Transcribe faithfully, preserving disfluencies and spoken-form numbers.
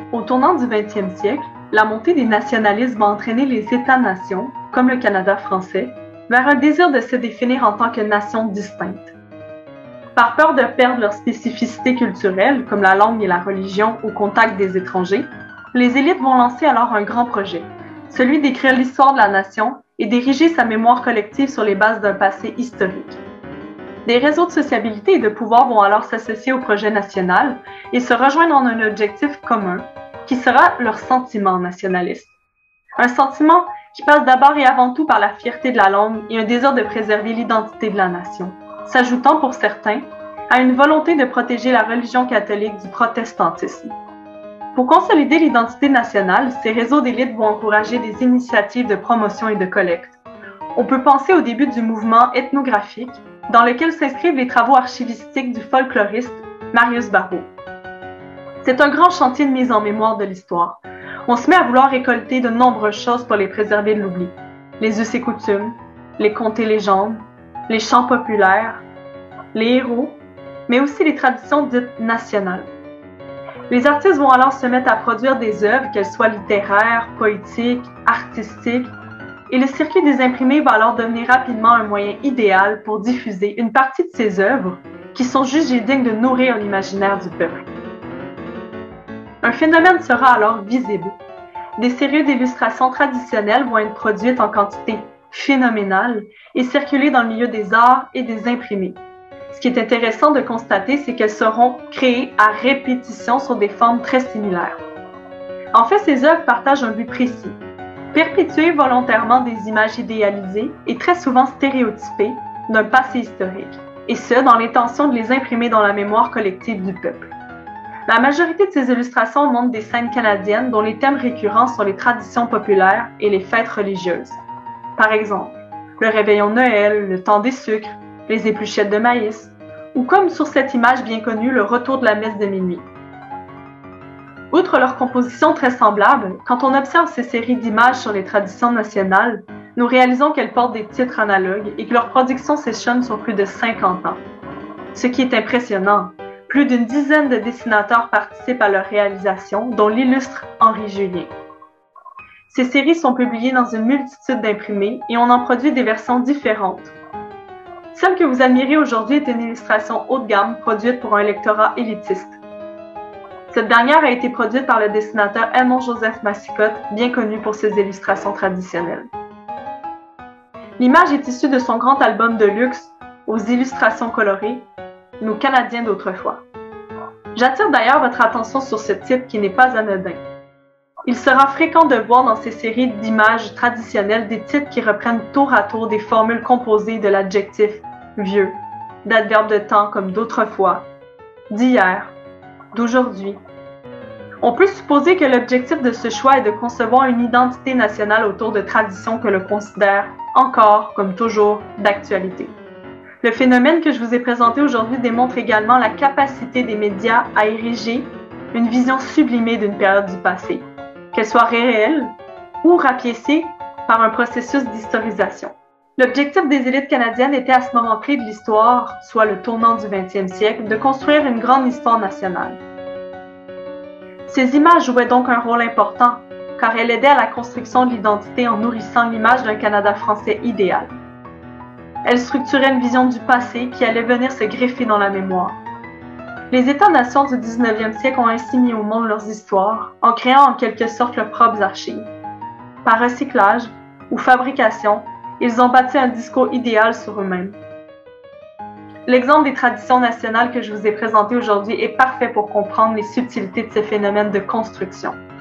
Au tournant du vingtième siècle, la montée des nationalismes a entraîné les États-nations, comme le Canada français, vers un désir de se définir en tant que nation distincte. Par peur de perdre leur spécificité culturelle, comme la langue et la religion, au contact des étrangers, les élites vont lancer alors un grand projet, celui d'écrire l'histoire de la nation et d'ériger sa mémoire collective sur les bases d'un passé historique. Des réseaux de sociabilité et de pouvoir vont alors s'associer au projet national et se rejoindre en un objectif commun, qui sera leur sentiment nationaliste. Un sentiment qui passe d'abord et avant tout par la fierté de la langue et un désir de préserver l'identité de la nation, s'ajoutant pour certains à une volonté de protéger la religion catholique du protestantisme. Pour consolider l'identité nationale, ces réseaux d'élites vont encourager des initiatives de promotion et de collecte. On peut penser au début du mouvement ethnographique, dans lequel s'inscrivent les travaux archivistiques du folkloriste Marius Barrault. C'est un grand chantier de mise en mémoire de l'histoire. On se met à vouloir récolter de nombreuses choses pour les préserver de l'oubli. Les us et coutumes, les contes et légendes, les chants populaires, les héros, mais aussi les traditions dites nationales. Les artistes vont alors se mettre à produire des œuvres, qu'elles soient littéraires, poétiques, artistiques, et le circuit des imprimés va alors devenir rapidement un moyen idéal pour diffuser une partie de ces œuvres qui sont jugées dignes de nourrir l'imaginaire du peuple. Un phénomène sera alors visible. Des séries d'illustrations traditionnelles vont être produites en quantité phénoménale et circuler dans le milieu des arts et des imprimés. Ce qui est intéressant de constater, c'est qu'elles seront créées à répétition sur des formes très similaires. En fait, ces œuvres partagent un but précis: perpétuer volontairement des images idéalisées et très souvent stéréotypées d'un passé historique, et ce, dans l'intention de les imprimer dans la mémoire collective du peuple. La majorité de ces illustrations montrent des scènes canadiennes dont les thèmes récurrents sont les traditions populaires et les fêtes religieuses. Par exemple, le réveillon de Noël, le temps des sucres, les épluchettes de maïs, ou comme sur cette image bien connue, le retour de la messe de minuit. Outre leur composition très semblable, quand on observe ces séries d'images sur les traditions nationales, nous réalisons qu'elles portent des titres analogues et que leur production s'échelonne sur plus de cinquante ans. Ce qui est impressionnant, plus d'une dizaine de dessinateurs participent à leur réalisation, dont l'illustre Henri Julien. Ces séries sont publiées dans une multitude d'imprimés et on en produit des versions différentes. Celle que vous admirez aujourd'hui est une illustration haut de gamme produite pour un lectorat élitiste. Cette dernière a été produite par le dessinateur Edmond-Joseph Massicotte, bien connu pour ses illustrations traditionnelles. L'image est issue de son grand album de luxe aux illustrations colorées, Nos Canadiens d'autrefois. J'attire d'ailleurs votre attention sur ce titre qui n'est pas anodin. Il sera fréquent de voir dans ces séries d'images traditionnelles des titres qui reprennent tour à tour des formules composées de l'adjectif vieux, d'adverbes de temps comme d'autrefois, d'hier, d'aujourd'hui. On peut supposer que l'objectif de ce choix est de concevoir une identité nationale autour de traditions que l'on considère encore, comme toujours, d'actualité. Le phénomène que je vous ai présenté aujourd'hui démontre également la capacité des médias à ériger une vision sublimée d'une période du passé, qu'elle soit réelle ou rapiécée par un processus d'historisation. L'objectif des élites canadiennes était à ce moment clé de l'histoire, soit le tournant du vingtième siècle, de construire une grande histoire nationale. Ces images jouaient donc un rôle important, car elles aidaient à la construction de l'identité en nourrissant l'image d'un Canada français idéal. Elles structuraient une vision du passé qui allait venir se greffer dans la mémoire. Les États-nations du dix-neuvième siècle ont ainsi mis au monde leurs histoires, en créant en quelque sorte leurs propres archives. Par recyclage ou fabrication, ils ont bâti un discours idéal sur eux-mêmes. L'exemple des traditions nationales que je vous ai présenté aujourd'hui est parfait pour comprendre les subtilités de ce phénomène de construction.